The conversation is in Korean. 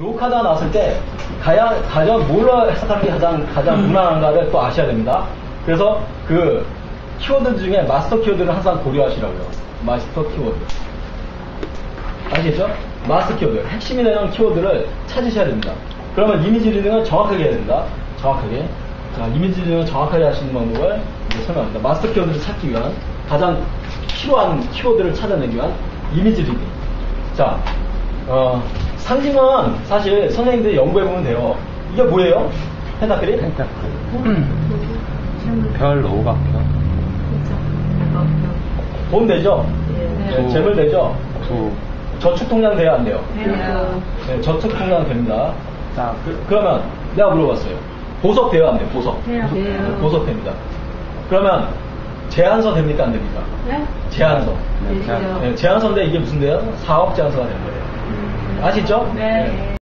요 카드가 나왔을 때 가장 뭘로 해석하는 게 가장 무난한가를 또 아셔야 됩니다. 그래서 그 키워드 중에 마스터 키워드를 항상 고려하시라고요. 마스터 키워드. 아시겠죠? 마스터 키워드. 핵심이 되는 키워드를 찾으셔야 됩니다. 그러면 이미지 리딩을 정확하게 해야 됩니다. 정확하게. 자, 이미지 리딩을 정확하게 하시는 방법을 이제 설명합니다. 마스터 키워드를 찾기 위한 가장 필요한 키워드를 찾아내기 위한 이미지 리딩. 자, 상징은 사실 선생님들이 연구해보면 돼요. 이게 뭐예요? 펜타클이? 펜타클. 별, 오각형. 돈 되죠? 네, 재물 되죠? 저축통장 돼야 안 돼요? 네, 저축통장 됩니다. 자, 그러면 내가 물어봤어요. 보석 돼요? 안 돼요? 보석. 돼요. 네, 보석 됩니다. 그러면 제안서 됩니까? 안 됩니까? 네? 제안서. 되죠. 네, 제안서인데 이게 무슨 데요? 사업 제안서가 되는 거예요. 아시죠? 네.